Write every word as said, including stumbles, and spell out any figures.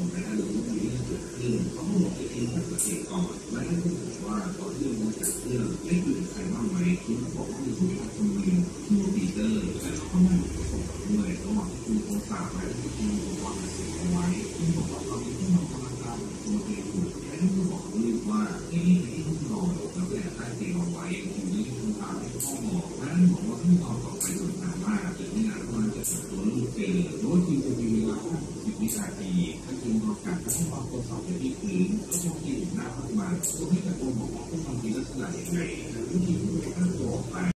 มไปได้เลยว่ามีเรื่องเกิดขึ้นเขาบอกให้ทีมปกติก่อนและให้ผู้บอกว่าตอนที่ลงมาจากเครื่องได้คุยกับใครบ้างไหมคุณบอกว่ามีผู้ชายคนหนึ่งชื่อปีเตอร์และเขาไม่ได้ประสบด้วยระหว่างที่คุณโทรศัพท์ไปที่คุณโทรวางเสียงเอาไว้คุณบอกว่าตอนนี้ที่เรากำลังตามตัวเองอยู่และที่บอกลูกว่าที่นี่ที่ห้องนอนแล้วแต่ใต้เตียงเอาไว้อยู่ในห้องน้ำที่ห้องนอนและบอกว่าที่นอนต่อไปโดยสามารถจะไม่นานว่าจะเตัวลูกเจอโดยทีมจะมีเวลาสิบวินาทีถ้าทีมประกาศให้วางตัวสอบไปที่พื้นก็จะที่หน้าห้องมันตัวให้ตะโกนบอกว่าห้องนอนมีลักษณะอย่างไรและวิธีการตรวจไป